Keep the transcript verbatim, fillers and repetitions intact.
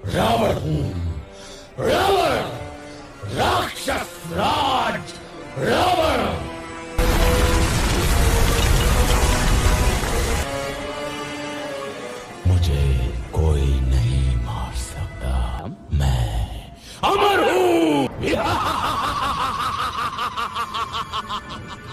रावण हूं, रावण, राक्षस राज रावण। मुझे कोई नहीं मार सकता, मैं अमर हूं।